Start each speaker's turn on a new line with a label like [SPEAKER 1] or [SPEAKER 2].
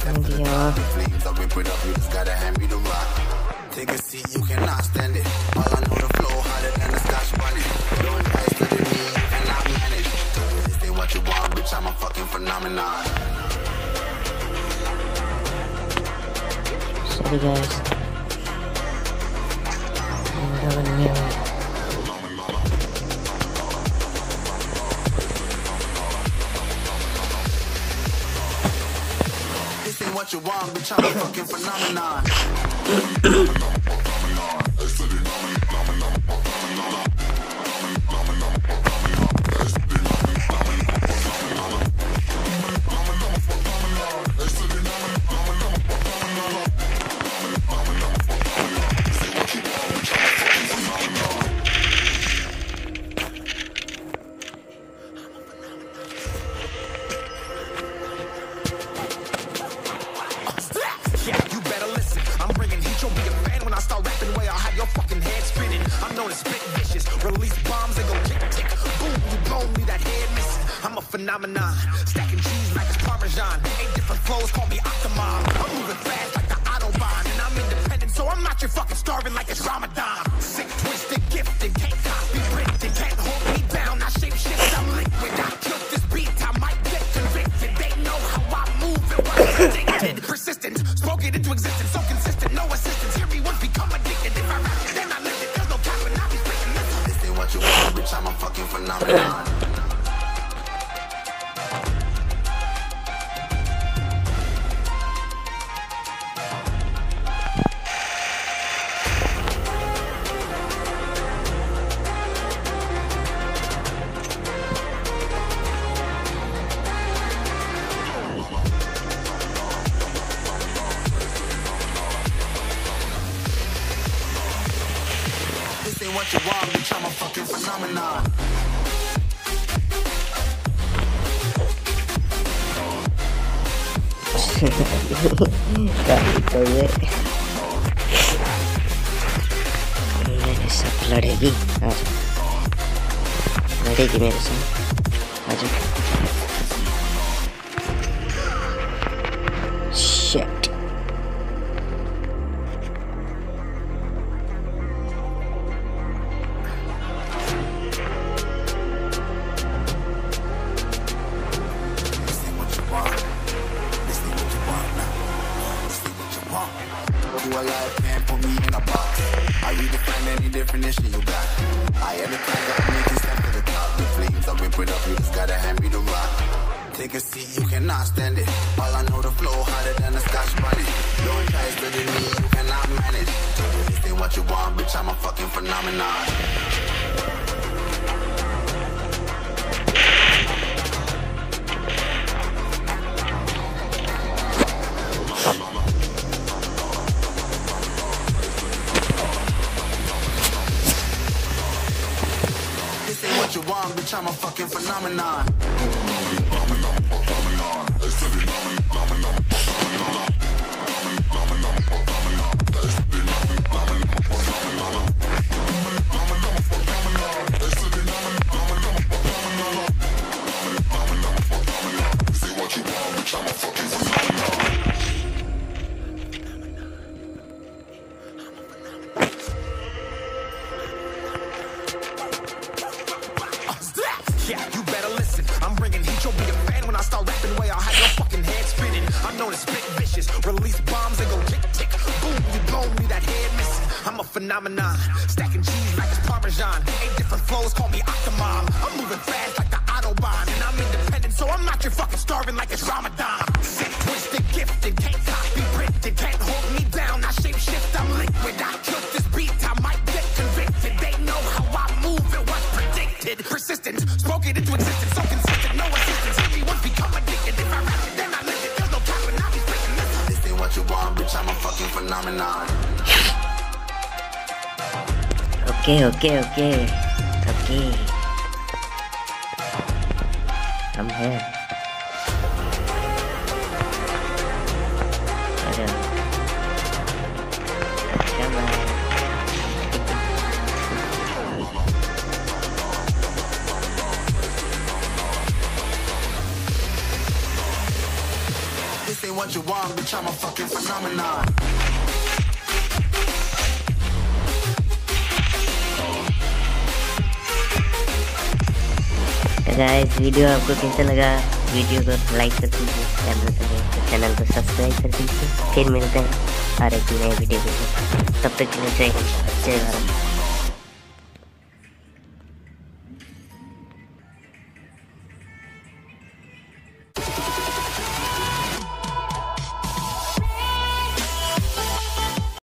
[SPEAKER 1] Dia.
[SPEAKER 2] Take a seat, you cannot stand it. All I know, the flow harder than a Scotch bonnet. Don't try studying me, you cannot manage. This ain't what you want, bitch, I'm a fucking phenomenon.
[SPEAKER 1] Sorry guys.
[SPEAKER 2] This ain't what you want, bitch, I'm a fucking phenomenon.
[SPEAKER 3] Phenomenon, stacking cheese like it's Parmesan. 8 different flows, call me Octomom. I'm moving fast like the Autobahn, and I'm independent, so I'm not your fucking starving like it's Ramadan. Sick, twisted, gifted, can't copy, printed, can't hold me down. I shape shift, I'm liquid. I killed this beat, I might get convicted. They know how I move and what's predicted. Persistent, spoke it into existence, so consistent, no assistance. Hear me once, become addicted. If I rap it, then I live it. There's no cap and I'll be spitting this.
[SPEAKER 2] This ain't what you want, bitch, I'm a fucking phenomenon. What you want, bitch, I'm a fucking phenomenon.
[SPEAKER 1] मेरे साथ लड़ेगी आज, लड़ेगी मेरे साथ आज। Shit.
[SPEAKER 2] You alive, can't put me in a box. I redefine any definition you got. I am the kind that make you step to the top. The flames, I whip it up, you just gotta hand me the rock. Take a seat, you cannot stand it. All I know, the flow harder than a Scotch bonnet. Don't try studying me, you cannot manage. This ain't what you want, bitch, I'm a fucking phenomenon. What you want, bitch, I'm a fucking phenomenon. Release bombs and go tick tick. Boom, you blow me, that head missing. I'm a phenomenon, stacking cheese like it's Parmesan. 8 different flows, call me Octomom. I'm moving fast like the Autobahn, and I'm independent, so I'm not your fucking starving like it's Ramadan. Sick, twisted, gifted, can't copy, printed, can't hold me down. I shape shift, I'm liquid. I killed this beat, I might get convicted. They know how I move and what's predicted. Persistent, spoke it into existence, so consistent, no assistance. Hear me once, become addicted. If I rap it, then I live it. There's no cap and I'll be spitting this. This ain't what you want, bitch, I'm a fucking phenomenon.
[SPEAKER 1] Okay. I'm here. Come on.
[SPEAKER 2] This
[SPEAKER 3] me what you want, bitch, I'm a fucking phenomenon.
[SPEAKER 1] Guys video आपको कैसा लगा, video को like कर दीजिए, channel को subscribe कर दीजिए। फिर मिलते हैं और एक नए वीडियो के साथ। तब तक के लिए जय हिंद, जय भारत।